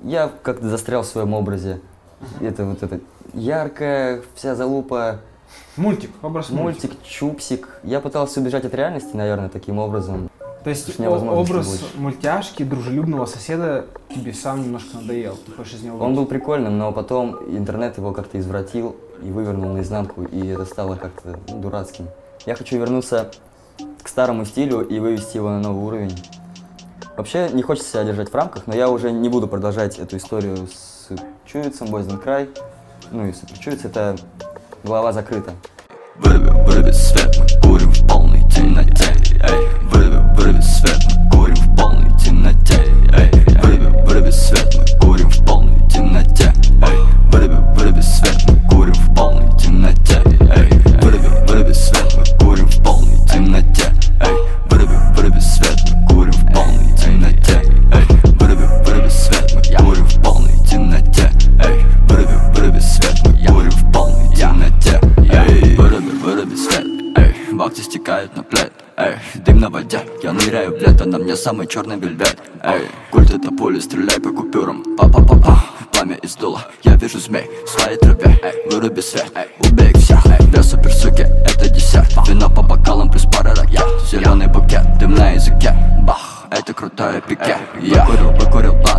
я как-то застрял в своем образе. Это вот это яркая вся залупа. Мультик, образ Мультик, чупсик. Я пытался убежать от реальности, наверное, таким образом. То есть образ мультяшки, дружелюбного соседа тебе сам немножко надоел? Ты хочешь из него выйти? Он был прикольным, но потом интернет его как-то извратил и вывернул наизнанку, и это стало как-то дурацким. Я хочу вернуться к старому стилю и вывести его на новый уровень. Вообще не хочется себя держать в рамках, но я уже не буду продолжать эту историю с Чуицем, Бойзен Край. Ну и Супер Чуиц, это глава закрыта. Выруби свет, мы курим в полной темноте. Выруби свет, мы курим в полной темноте. Выруби свет, мы курим в полной темноте. Выруби свет, мы курим в полной темноте. Выруби свет, мы курим в полной темноте. Выруби свет, мы курим в полной темноте. Выруби свет, мы курим в полной темноте. Выруби свет, мы курим в полной темноте. Выруби свет, баксы стекают на плед. Дым на воде, я ныряю в лето, на мне самый черный вельвет. Культ это пули, стреляй по купюрам. Па-па-па-па, пламя из дула, я вижу змей в своей траве. Выруби свет, убей их всех. Две супер суки, это десерт. Вино по бокалам плюс пара ракет. Зеленый букет, дым на языке. Бах, это крутое пике. Я выкурил